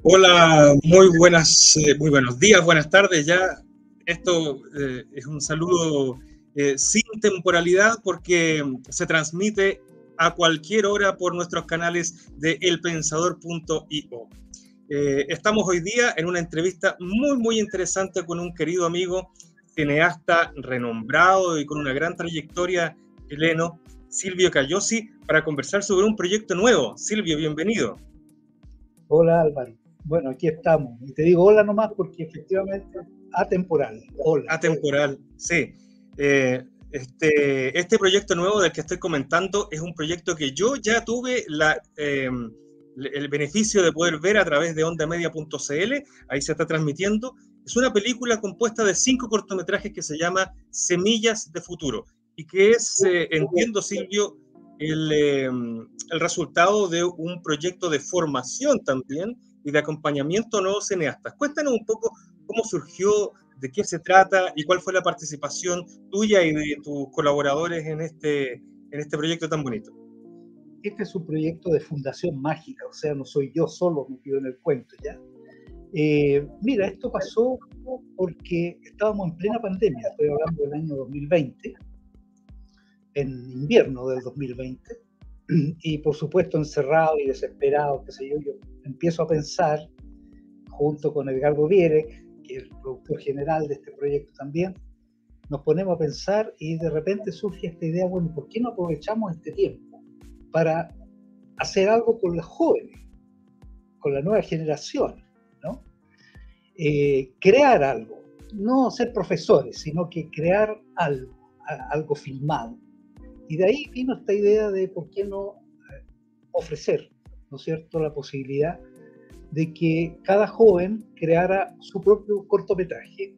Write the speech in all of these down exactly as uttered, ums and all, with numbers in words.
Hola, muy buenas, eh, muy buenos días, buenas tardes. Ya esto eh, es un saludo eh, sin temporalidad porque se transmite a cualquier hora por nuestros canales de elpensador punto io. Eh, estamos hoy día en una entrevista muy, muy interesante con un querido amigo, cineasta renombrado y con una gran trayectoria chileno, Silvio Cagliozzi, para conversar sobre un proyecto nuevo. Silvio, bienvenido. Hola Álvaro. Bueno, aquí estamos. Y te digo hola nomás porque efectivamente atemporal. Hola. Atemporal, sí. Eh, este, este proyecto nuevo del que estoy comentando es un proyecto que yo ya tuve la, eh, el beneficio de poder ver a través de onda media punto c l. Ahí se está transmitiendo. Es una película compuesta de cinco cortometrajes que se llama Semillas de Futuro y que es, eh, entiendo, Silvio, el, eh, el resultado de un proyecto de formación también y de acompañamiento a nuevos cineastas. Cuéntanos un poco cómo surgió, de qué se trata y cuál fue la participación tuya y de tus colaboradores en este, en este proyecto tan bonito. Este es un proyecto de fundación mágica, o sea, no soy yo solo metido en el cuento, ¿ya? Eh, mira, esto pasó porque estábamos en plena pandemia, estoy hablando del año dos mil veinte, en invierno del dos mil veinte, y por supuesto encerrado y desesperado, qué sé yo, yo empiezo a pensar, junto con Edgardo Vierek, que es el productor general de este proyecto también, nos ponemos a pensar y de repente surge esta idea, bueno, ¿por qué no aprovechamos este tiempo para hacer algo con los jóvenes, con la nueva generación, ¿no? Eh, crear algo, no ser profesores, sino que crear algo, algo filmado. Y de ahí vino esta idea de por qué no ofrecer, ¿no es cierto?, la posibilidad de que cada joven creara su propio cortometraje.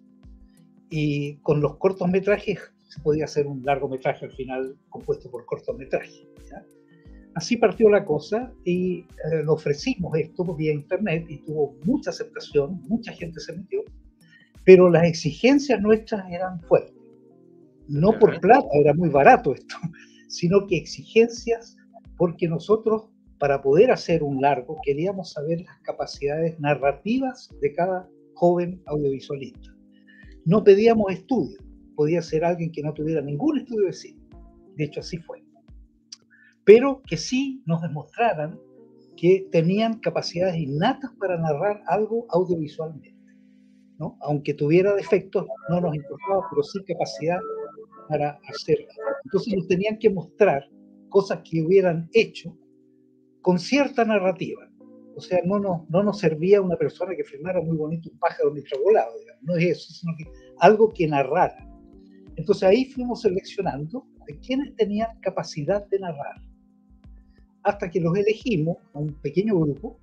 Y con los cortometrajes se podía hacer un largometraje al final compuesto por cortometrajes, ¿ya? Así partió la cosa y eh, lo ofrecimos esto vía internet y tuvo mucha aceptación, mucha gente se metió, pero las exigencias nuestras eran fuertes. No por plata, era muy barato esto, sino que exigencias porque nosotros, para poder hacer un largo, queríamos saber las capacidades narrativas de cada joven audiovisualista. No pedíamos estudio, podía ser alguien que no tuviera ningún estudio de cine, de hecho así fue, pero que sí nos demostraran que tenían capacidades innatas para narrar algo audiovisualmente, ¿no? Aunque tuviera defectos, no nos importaba, pero sí capacidad para hacerlo. Entonces nos tenían que mostrar cosas que hubieran hecho con cierta narrativa. O sea, no nos, no nos servía una persona que filmara muy bonito un pájaro mientras volaba, digamos. No es eso, sino que algo que narrara. Entonces ahí fuimos seleccionando de quienes tenían capacidad de narrar, hasta que los elegimos a un pequeño grupo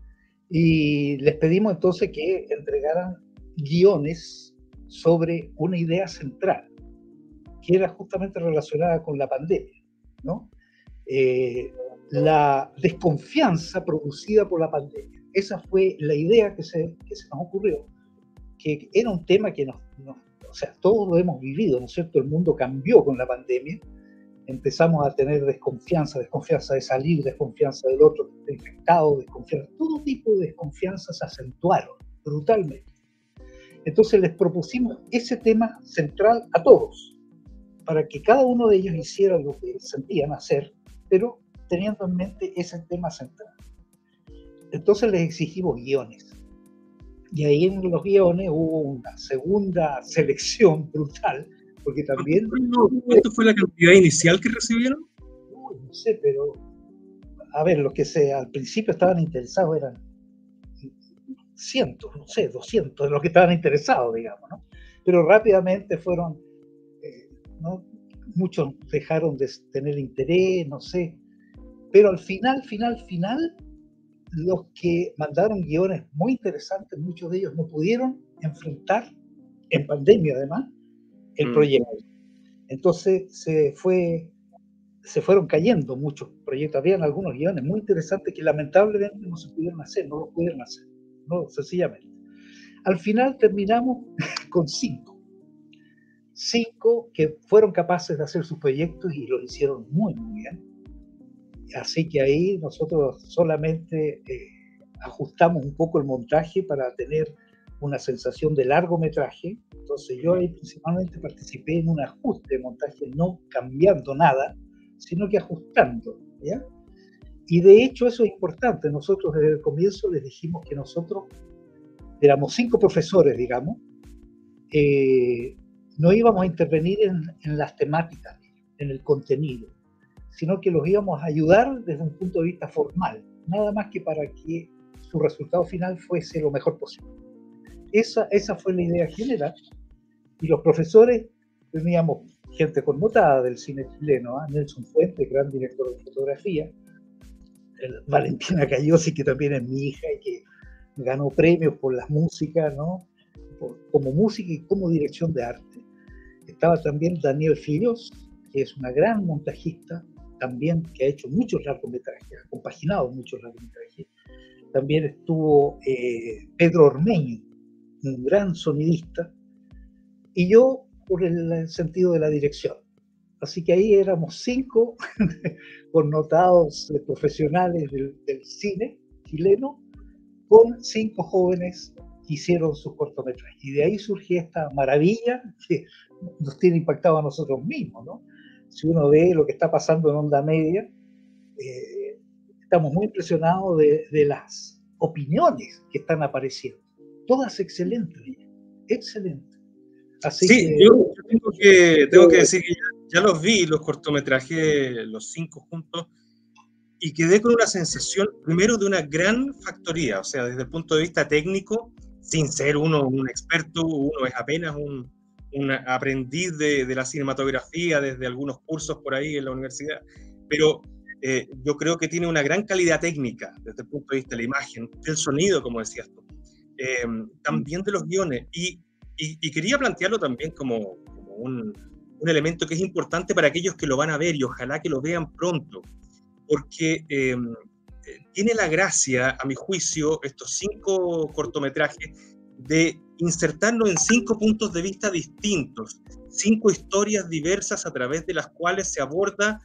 y les pedimos entonces que entregaran guiones sobre una idea central, que era justamente relacionada con la pandemia, ¿no? Eh, la desconfianza producida por la pandemia. Esa fue la idea que se, que se nos ocurrió, que era un tema que nos, nos, o sea, todos lo hemos vivido, ¿no es cierto? El mundo cambió con la pandemia, empezamos a tener desconfianza, desconfianza de salir, desconfianza del otro que está infectado, desconfianza, todo tipo de desconfianzas se acentuaron brutalmente. Entonces les propusimos ese tema central a todos, para que cada uno de ellos hiciera lo que sentían hacer, pero teniendo en mente ese tema central. Entonces les exigimos guiones. Y ahí en los guiones hubo una segunda selección brutal, porque también... ¿Cuánto fue la cantidad inicial que recibieron? Uy, no sé, pero... A ver, los que se, al principio estaban interesados eran cientos, no sé, doscientos de los que estaban interesados, digamos, ¿no? Pero rápidamente fueron... Eh, ¿no? Muchos dejaron de tener interés, no sé, pero al final, final, final, los que mandaron guiones muy interesantes, muchos de ellos no pudieron enfrentar, en pandemia además, el mm. proyecto. Entonces se, fue, se fueron cayendo muchos proyectos. Habían algunos guiones muy interesantes que lamentablemente no se pudieron hacer, no lo pudieron hacer, no, sencillamente. Al final terminamos con cinco. Cinco que fueron capaces de hacer sus proyectos y lo hicieron muy, muy bien. Así que ahí nosotros solamente eh, ajustamos un poco el montaje para tener una sensación de largometraje. Entonces yo ahí principalmente participé en un ajuste de montaje, no cambiando nada, sino que ajustando, ¿ya? Y de hecho eso es importante. Nosotros desde el comienzo les dijimos que nosotros éramos cinco profesores, digamos, eh, no íbamos a intervenir en, en las temáticas, en el contenido, sino que los íbamos a ayudar desde un punto de vista formal, nada más que para que su resultado final fuese lo mejor posible. Esa, esa fue la idea general, y los profesores teníamos gente connotada del cine chileno, ¿eh? Nelson Fuentes, gran director de fotografía, el Valentina Cayosi, que también es mi hija y que ganó premios por las músicas, ¿no? Por, como música y como dirección de arte. Estaba también Daniel Fillos, que es una gran montajista, también que ha hecho muchos largometrajes, ha compaginado muchos largometrajes. También estuvo eh, Pedro Ormeño, un gran sonidista, y yo por el sentido de la dirección. Así que ahí éramos cinco connotados eh, profesionales del, del cine chileno, con cinco jóvenes que hicieron sus cortometrajes. Y de ahí surgió esta maravilla que nos tiene impactado a nosotros mismos, ¿no? Si uno ve lo que está pasando en Onda Media, eh, estamos muy impresionados de, de las opiniones que están apareciendo. Todas excelentes, excelentes. Así sí, que, yo, yo tengo, que, tengo que decir que ya, ya los vi, los cortometrajes, los cinco juntos, y quedé con una sensación, primero, de una gran factoría, o sea, desde el punto de vista técnico, sin ser uno un experto, uno es apenas un, un aprendiz de, de la cinematografía, desde algunos cursos por ahí en la universidad, pero eh, yo creo que tiene una gran calidad técnica, desde el punto de vista de la imagen, del sonido, como decías tú, eh, también de los guiones, y, y, y quería plantearlo también como, como un, un elemento que es importante para aquellos que lo van a ver, y ojalá que lo vean pronto, porque eh, tiene la gracia, a mi juicio, estos cinco cortometrajes, de insertarnos en cinco puntos de vista distintos, cinco historias diversas a través de las cuales se aborda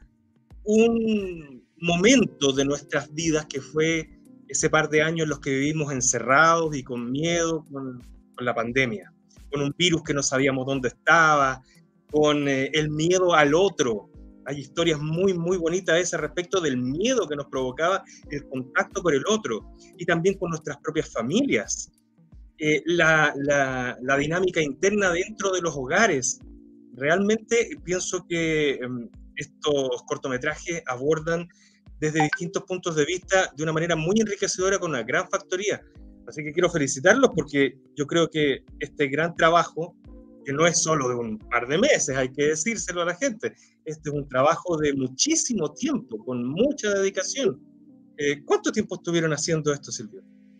un momento de nuestras vidas que fue ese par de años en los que vivimos encerrados y con miedo, con, con la pandemia, con un virus que no sabíamos dónde estaba, con eh, el miedo al otro. Hay historias muy, muy bonitas a ese respecto del miedo que nos provocaba el contacto con el otro, y también con nuestras propias familias. Eh, la, la, la dinámica interna dentro de los hogares. Realmente pienso que eh, estos cortometrajes abordan desde distintos puntos de vista de una manera muy enriquecedora, con una gran factoría. Así que quiero felicitarlos, porque yo creo que este gran trabajo, que no es solo de un par de meses, hay que decírselo a la gente, este es un trabajo de muchísimo tiempo, con mucha dedicación. Eh, ¿Cuánto tiempo estuvieron haciendo esto, Silvio?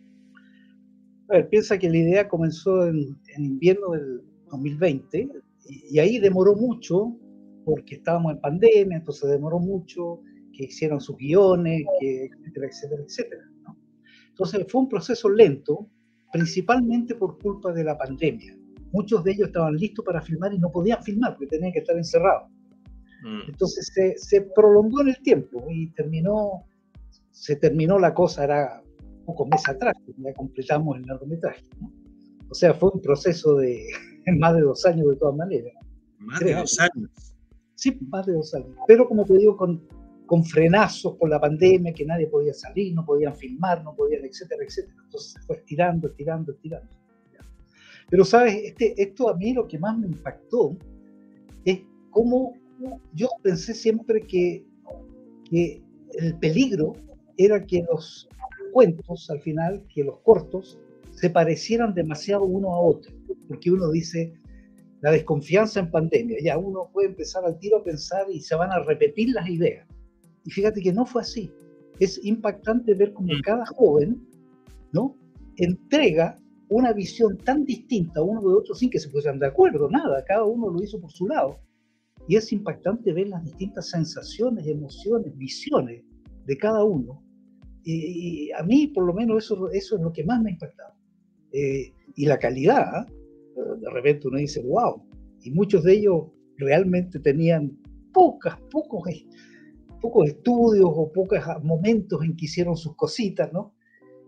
A ver, piensa que la idea comenzó en, en invierno del dos mil veinte, y, y ahí demoró mucho, porque estábamos en pandemia, entonces demoró mucho que hicieran sus guiones, que, etcétera, etcétera, etcétera, ¿no? Entonces fue un proceso lento, principalmente por culpa de la pandemia. Muchos de ellos estaban listos para filmar y no podían filmar porque tenían que estar encerrados. Mm. Entonces se, se prolongó en el tiempo y terminó, se terminó la cosa, era pocos meses atrás, ya completamos el largometraje, ¿no? O sea, fue un proceso de más de dos años de todas maneras. Más de dos años. Sí, más de dos años. Pero como te digo, con, con frenazos por la pandemia, que nadie podía salir, no podían filmar, no podían, etcétera, etcétera. Entonces se fue estirando, estirando, estirando. Pero, ¿sabes? Este, esto a mí lo que más me impactó es cómo yo pensé siempre que, que el peligro era que los cuentos, al final, que los cortos, se parecieran demasiado uno a otro. Porque uno dice, la desconfianza en pandemia, ya uno puede empezar al tiro a pensar y se van a repetir las ideas. Y fíjate que no fue así. Es impactante ver cómo cada joven, ¿no?, entrega una visión tan distinta uno de otro sin que se pusieran de acuerdo, nada, cada uno lo hizo por su lado. Y es impactante ver las distintas sensaciones, emociones, visiones de cada uno. Y, y a mí, por lo menos, eso, eso es lo que más me ha impactado. Eh, y la calidad, ¿eh? De repente uno dice, wow, y muchos de ellos realmente tenían pocas, pocos, pocos estudios o pocos momentos en que hicieron sus cositas, ¿no?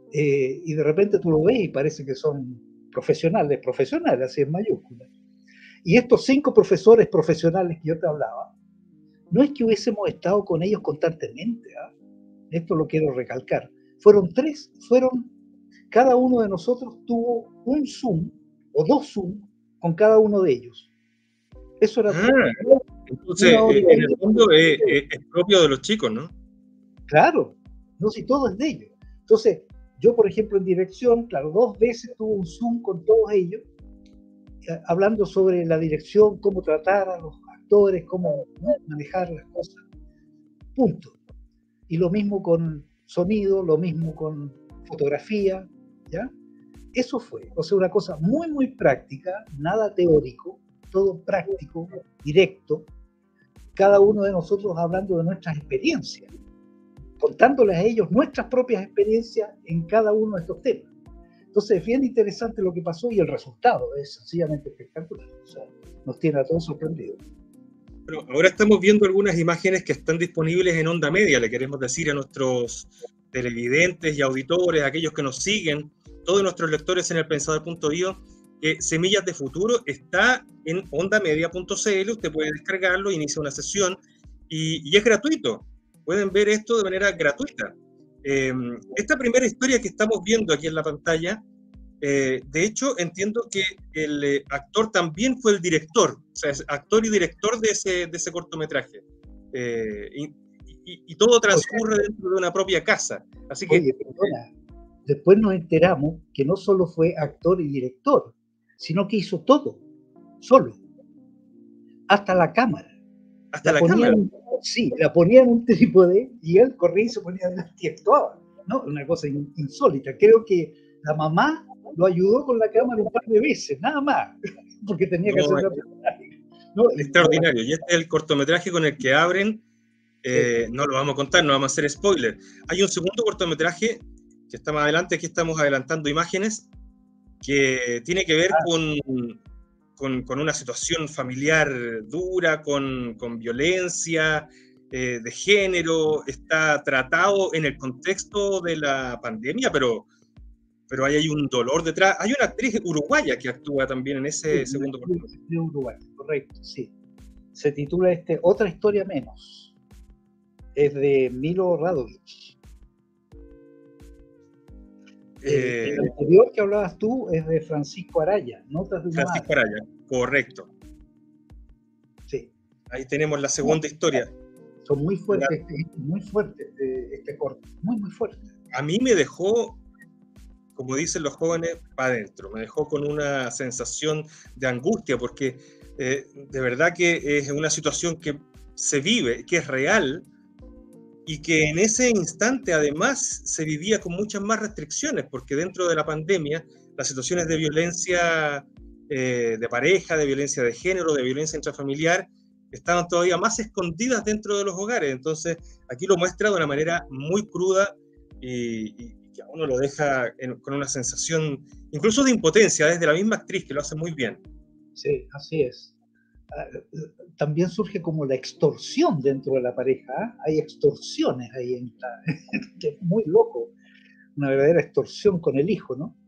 eh, y de repente tú lo ves y parece que son profesionales, profesionales, así en mayúsculas. Y estos cinco profesores profesionales que yo te hablaba, no es que hubiésemos estado con ellos constantemente, ¿eh? Esto lo quiero recalcar. Fueron tres, fueron, cada uno de nosotros tuvo un Zoom o dos Zoom con cada uno de ellos. Eso era Ah, todo. Entonces, eh, en el fondo es, es, es propio de los chicos, ¿no? Claro, no, si todo es de ellos. Entonces, yo, por ejemplo, en dirección, claro, dos veces tuve un Zoom con todos ellos, eh, hablando sobre la dirección, cómo tratar a los actores, cómo, ¿no?, manejar las cosas. Punto. Y lo mismo con sonido, lo mismo con fotografía, ¿ya? Eso fue, o sea, una cosa muy, muy práctica, nada teórico, todo práctico, directo, cada uno de nosotros hablando de nuestras experiencias, contándoles a ellos nuestras propias experiencias en cada uno de estos temas. Entonces es bien interesante lo que pasó y el resultado es sencillamente espectacular. O sea, nos tiene a todos sorprendidos. Pero ahora estamos viendo algunas imágenes que están disponibles en Onda Media. Le queremos decir a nuestros televidentes y auditores, a aquellos que nos siguen, todos nuestros lectores en el pensador punto i o, que Semillas de Futuro está en ondamedia punto c l. Usted puede descargarlo, inicia una sesión y, y es gratuito. Pueden ver esto de manera gratuita. Eh, esta primera historia que estamos viendo aquí en la pantalla, eh, de hecho, entiendo que el eh, actor también fue el director, o sea, es actor y director de ese, de ese cortometraje. Eh, y, y, y todo transcurre dentro de una propia casa. Así que, oye, perdona, después nos enteramos que no solo fue actor y director, sino que hizo todo, solo, hasta la cámara. Hasta la, la la cámara. Sí, la ponía en un trípode y él corría y se ponía adelante y actuaba, ¿no? Una cosa insólita. Creo que la mamá lo ayudó con la cámara un par de veces, nada más, porque tenía no, que hacer una... ¿no? Extraordinario. Y este es el cortometraje con el que abren. Eh, sí. No lo vamos a contar, no vamos a hacer spoiler. Hay un segundo cortometraje que está más adelante, aquí estamos adelantando imágenes, que tiene que ver ah. con, con, con una situación familiar dura, con, con violencia eh, de género. Está tratado en el contexto de la pandemia, pero, pero ahí hay un dolor detrás. Hay una actriz uruguaya que actúa también en ese sí, segundo cortometraje. De Uruguay, correcto, sí. Se titula este Otra historia menos. Es de Milo Radovich. Eh, el anterior que hablabas tú es de Francisco Araya, Notas de una Francisco madre. Araya, correcto. Sí. Ahí tenemos la segunda historia. Son muy fuertes, la... este, muy fuerte este, este corte, muy, muy fuerte. A mí me dejó, como dicen los jóvenes, para adentro. Me dejó con una sensación de angustia, porque eh, de verdad que es una situación que se vive, que es real, y que en ese instante además se vivía con muchas más restricciones, porque dentro de la pandemia las situaciones de violencia eh, de pareja, de violencia de género, de violencia intrafamiliar, estaban todavía más escondidas dentro de los hogares. Entonces aquí lo muestra de una manera muy cruda y, y que a uno lo deja en, con una sensación incluso de impotencia, desde la misma actriz, que lo hace muy bien. Sí, así es. También surge como la extorsión dentro de la pareja, ¿eh? Hay extorsiones ahí, en la, que es muy loco, una verdadera extorsión con el hijo, ¿no?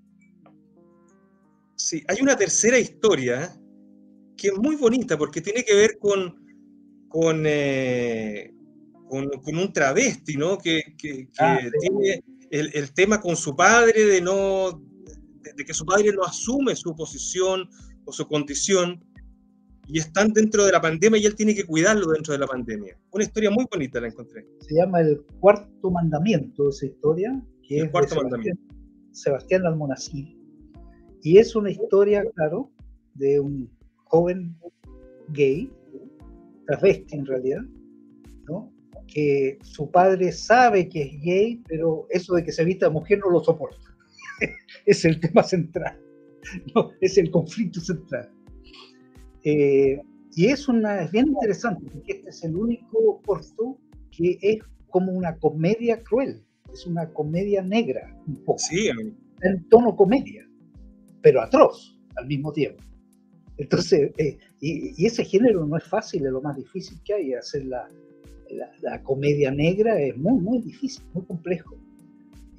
Sí, hay una tercera historia que es muy bonita porque tiene que ver con, con, eh, con, con un travesti, ¿no? Que, que, que ah, sí. tiene el, el tema con su padre de, no, de, de que su padre no asume su posición o su condición. Y están dentro de la pandemia y él tiene que cuidarlo dentro de la pandemia. Una historia muy bonita la encontré. Se llama El Cuarto Mandamiento, esa historia, que el es cuarto de Sebastián, mandamiento. Sebastián Almonacid. Y es una historia, claro, de un joven gay, travesti en realidad, ¿no? Que su padre sabe que es gay, pero eso de que se vista de mujer no lo soporta. Es el tema central, ¿no? Es el conflicto central. Eh, y es, una, es bien interesante porque este es el único corto que es como una comedia cruel, es una comedia negra un poco, sí, en tono comedia, pero atroz al mismo tiempo. Entonces, eh, y, y ese género no es fácil, es lo más difícil que hay. Hacer la, la, la comedia negra es muy, muy difícil, muy complejo.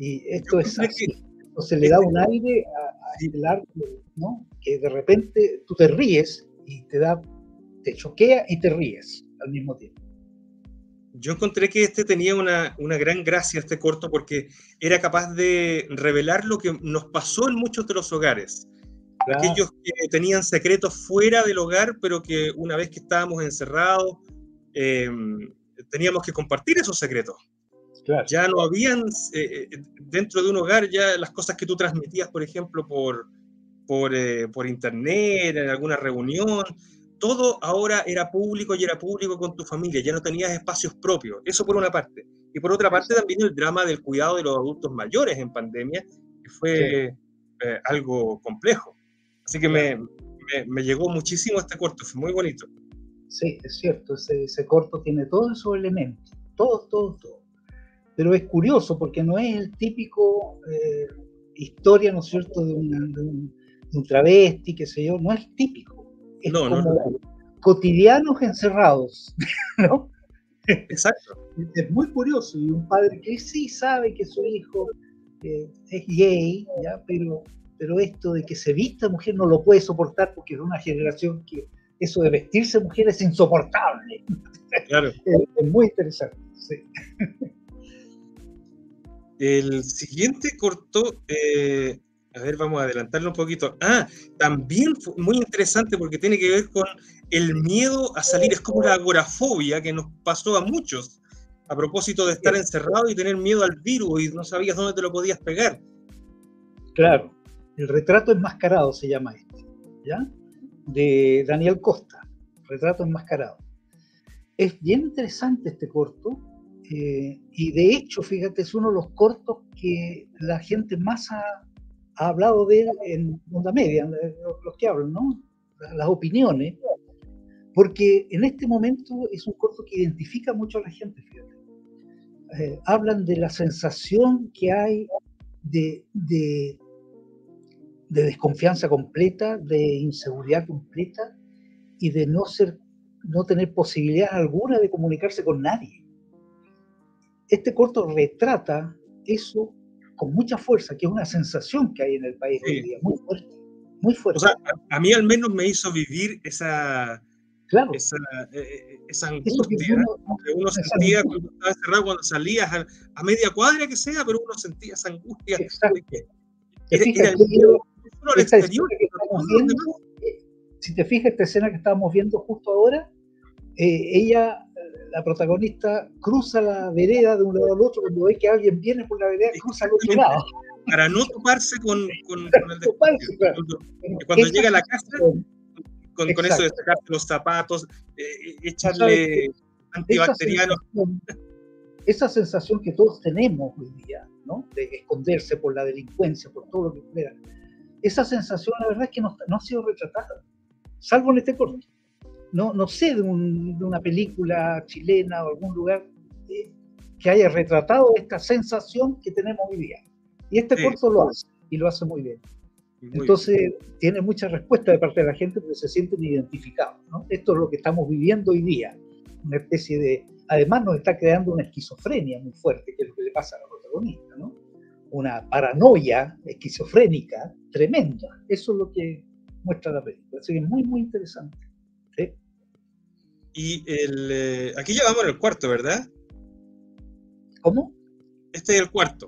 Y Yo esto es encontré así. que Entonces le da este, un aire a, a sí, este arte, ¿no? Que de repente tú te ríes y te da, te choquea y te ríes al mismo tiempo. yo encontré que este tenía una, una gran gracia, este corto, porque era capaz de revelar lo que nos pasó en muchos de los hogares. Claro, Aquellos que tenían secretos fuera del hogar, pero que una vez que estábamos encerrados, eh, teníamos que compartir esos secretos. claro. Ya no habían, eh, eh, dentro de un hogar, ya las cosas que tú transmitías, por ejemplo, por, por, eh, por internet, en alguna reunión, todo ahora era público y era público con tu familia, ya no tenías espacios propios, eso por una parte. Y por otra parte Exacto. también el drama del cuidado de los adultos mayores en pandemia, que Sí, fue eh, algo complejo. Así que claro. me, me, me llegó muchísimo este corto, fue muy bonito. Sí, es cierto. Ese, ese corto tiene todos esos elementos. Todos, todos, todos. Pero es curioso porque no es el típico eh, historia, ¿no es cierto?, de, una, de, un, de un travesti, qué sé yo, no es típico. Es No, no, como cotidianos encerrados, ¿no? exacto. Es muy curioso. Y un padre que sí sabe que su hijo eh, es gay, ¿ya? Pero, pero esto de que se vista mujer no lo puede soportar porque es una generación que eso de vestirse mujer es insoportable. Claro. Es, es muy interesante, sí. El siguiente corto, eh, a ver, vamos a adelantarlo un poquito. Ah, también fue muy interesante porque tiene que ver con el miedo a salir. Es como la agorafobia que nos pasó a muchos a propósito de estar encerrado y tener miedo al virus y no sabías dónde te lo podías pegar. Claro, el retrato enmascarado se llama este, ¿ya? De Daniel Costa, Retrato enmascarado. Es bien interesante este corto, eh, y de hecho, fíjate, es uno de los cortos que la gente más ha, ha hablado de él en Onda Media, los que hablan, ¿no? Las opiniones, porque en este momento es un corto que identifica mucho a la gente, fíjate. Eh, hablan de la sensación que hay de, de de desconfianza completa, de inseguridad completa y de no ser, no tener posibilidad alguna de comunicarse con nadie. Este corto retrata eso con mucha fuerza, que es una sensación que hay en el país hoy Sí. día, muy fuerte, muy O fuerte. sea, a, a mí al menos me hizo vivir esa, Claro, esa, eh, esa eso que angustia uno, que uno esa sentía cuando estaba encerrado, cuando salías a, a media cuadra que sea, pero uno sentía esa angustia de exacto. que Te era, fijas era el que miedo no solo al esta exterior, escena que sino a estamos todos los viendo, demás. eh, si te fijas esta escena que estamos viendo justo ahora, eh, ella, la protagonista, cruza la vereda de un lado al otro, cuando ve que alguien viene por la vereda, cruza al otro Exactamente, lado. para no toparse con, con, con el desconocido. Toparse, claro. Cuando, Pero cuando esa llega a la casa, sensación, con, con eso de exacto, sacarse los zapatos, eh, tú sabes que echarle esa antibacterianos. sensación, esa sensación que todos tenemos hoy día, ¿no? De esconderse por la delincuencia, por todo lo que fuera, esa sensación la verdad es que no, no ha sido retratada, salvo en este corto. No, no sé de, un, de una película chilena o algún lugar eh, que haya retratado esta sensación que tenemos hoy día. Y este Sí, corto lo hace, y lo hace muy bien. muy bien. Entonces, tiene mucha respuesta de parte de la gente porque se sienten identificados, ¿no? Esto es lo que estamos viviendo hoy día, una especie de... Además nos está creando una esquizofrenia muy fuerte, que es lo que le pasa a la protagonista, ¿no? Una paranoia esquizofrénica tremenda. Eso es lo que muestra la película. Así que es muy, muy interesante. ¿Sí? Y el, eh, aquí ya vamos en el cuarto, ¿verdad? ¿Cómo? Este es el cuarto.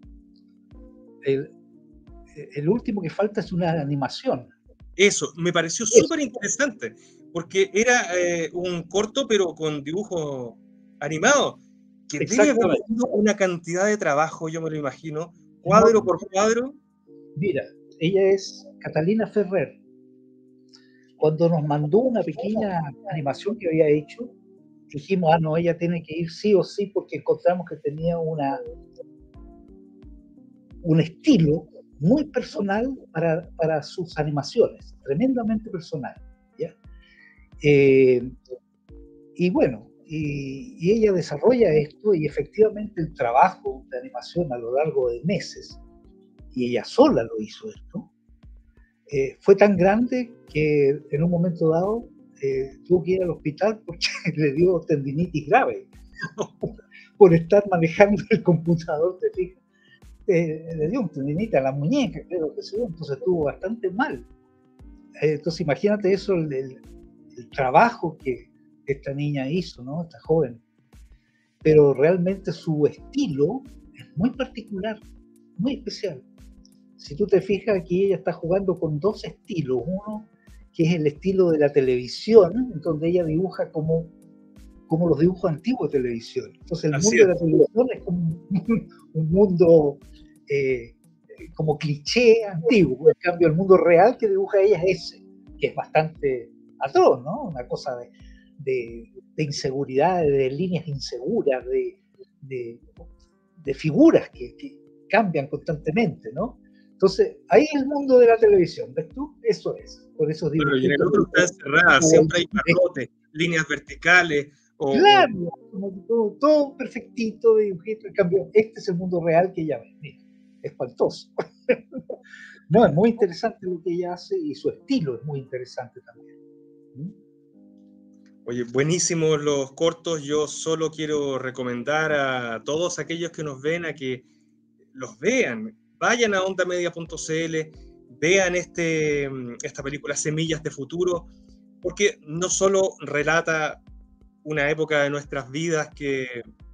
El, el último que falta es una animación. Eso, me pareció súper interesante, porque era eh, un corto, pero con dibujo animado, que debe haber sido una cantidad de trabajo, yo me lo imagino, cuadro No, por cuadro. mira, ella es Catalina Ferrer. Cuando nos mandó una pequeña animación que había hecho, dijimos, ah, no, ella tiene que ir sí o sí, porque encontramos que tenía una, un estilo muy personal para, para sus animaciones, tremendamente personal, ¿ya? Eh, y bueno, y, y ella desarrolla esto y efectivamente el trabajo de animación a lo largo de meses, y ella sola lo hizo esto, eh, fue tan grande que en un momento dado eh, tuvo que ir al hospital porque le dio tendinitis grave por estar manejando el computador, te fijas. eh, le dio un tendinite a la muñeca, creo que se dio, entonces estuvo bastante mal. Eh, entonces imagínate eso, el, el, el trabajo que esta niña hizo, ¿no? Esta joven. Pero realmente su estilo es muy particular, muy especial. Si tú te fijas, aquí ella está jugando con dos estilos. Uno que es el estilo de la televisión, en donde ella dibuja como, como los dibujos antiguos de televisión. Entonces el Así mundo es. de la televisión es como un, un mundo eh, como cliché antiguo. En cambio, el mundo real que dibuja ella es ese, que es bastante atroz, ¿no? Una cosa de, de, de inseguridad, de líneas inseguras, de, de, de figuras que, que cambian constantemente, ¿no? Entonces, ahí es el mundo de la televisión, ¿ves tú? Eso es, por esos Claro, y en el dibujitos. otro está encerrada, siempre hay barrotes, líneas verticales, o, Claro, o como todo, todo perfectito de dibujito. En cambio, este es el mundo real que ella ve. Mira, espantoso. No, es muy interesante lo que ella hace y su estilo es muy interesante también. ¿Mm? Oye, buenísimos los cortos. Yo solo quiero recomendar a todos aquellos que nos ven a que los vean. Vayan a onda media punto c l, vean este, esta película Semillas de Futuro, porque no solo relata una época de nuestras vidas que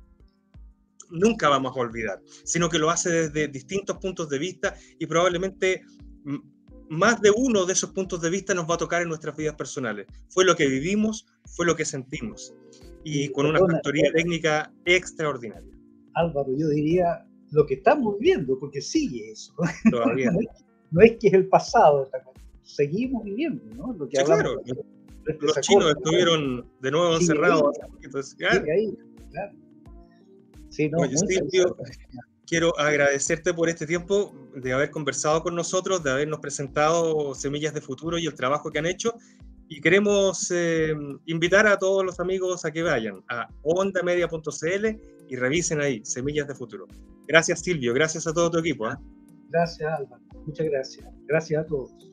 nunca vamos a olvidar, sino que lo hace desde distintos puntos de vista y probablemente más de uno de esos puntos de vista nos va a tocar en nuestras vidas personales. Fue lo que vivimos, fue lo que sentimos, y Y con una perdona, factoría técnica extraordinaria. Álvaro, yo diría lo que estamos viviendo, porque sigue eso. Todavía. No es, no es que es el pasado, seguimos viviendo, ¿no? Lo que Sí, hablamos. claro. De Los chinos corta, estuvieron de nuevo sigue encerrados. Ahí, entonces, claro. sigue ahí, claro. Sí, no, Oye, muy Silvio, quiero agradecerte por este tiempo de haber conversado con nosotros, de habernos presentado Semillas de Futuro y el trabajo que han hecho. Y queremos eh, invitar a todos los amigos a que vayan a onda media punto c l y revisen ahí Semillas de Futuro. Gracias, Silvio. Gracias a todo tu equipo. ¿eh? Gracias, Álvaro. Muchas gracias. Gracias a todos.